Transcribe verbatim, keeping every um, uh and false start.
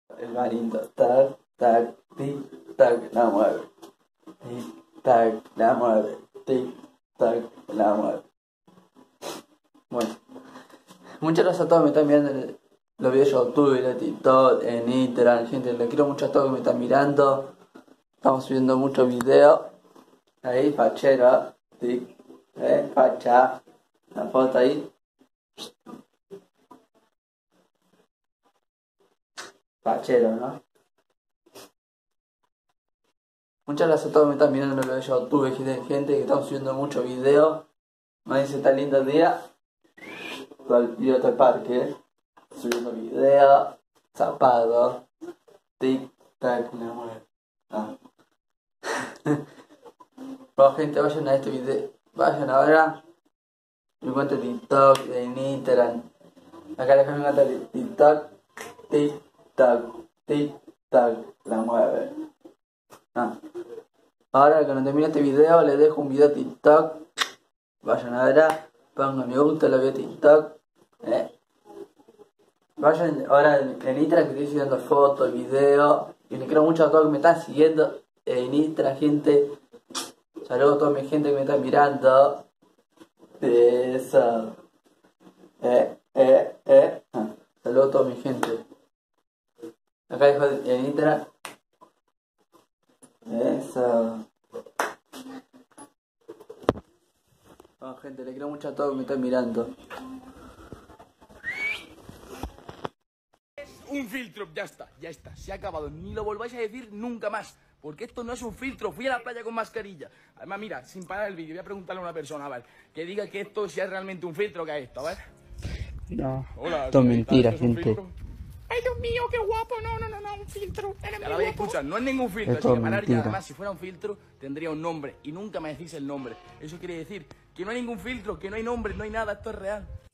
El marito, tac, tac, tic, tac, la mueve. Tic, tac, la mueve. Tic, tac, la mueve. Bueno, muchas gracias a todos que me están mirando en los videos de YouTube, en TikTok, en Instagram. Gente, les quiero mucho a todos que me están mirando. Estamos subiendo muchos videos. Ahí, fachero, tic, eh, facha. La foto ahí. Fachero, ¿no? Muchas gracias a todos que me están mirando en los videos de YouTube, gente, gente que estamos subiendo muchos videos. Me dice tan lindo día. Todo el video del parque, subiendo videos, zapatos, tic, tac, la mueve. Ah. Bueno, gente, vayan a este video, vayan ahora. Mi cuenta de TikTok, en Instagram. Acá les mi cuenta de TikTok, tic, tac, tic, tac, la mueve. Ah. Ahora cuando termine este video les dejo un video de TikTok. Vayan ahora, pongan me gusta la video de TikTok. Eh. Vayan ahora en, en Instagram que estoy subiendo fotos, videos. Y les quiero mucho a todos que me están siguiendo en Instagram, gente. Saludos a toda mi gente que me está mirando. Eso. Eh, eh, eh. Ah. Saludos a toda mi gente. Acá dejo en Instagram. Eso. Bueno, gente, le quiero mucho a todos que me están mirando. Un filtro, ya está, ya está, se ha acabado. Ni lo volváis a decir nunca más. Porque esto no es un filtro. Fui a la playa con mascarilla. Además, mira, sin parar el vídeo, voy a preguntarle a una persona, a ver, que diga que esto sea realmente un filtro, que es esto, a ver. No, Hola, esto es mentira, ¿esto es un gente. filtro? Ay, Dios mío, qué guapo. No, no, no, no, un filtro. Eres Ya muy la vais a guapo. escuchar, no es ningún filtro, Esto es es que parar ya. mentira. Además, si fuera un filtro, tendría un nombre. Y nunca me decís el nombre. Eso quiere decir que no hay ningún filtro, que no hay nombre, no hay nada, esto es real.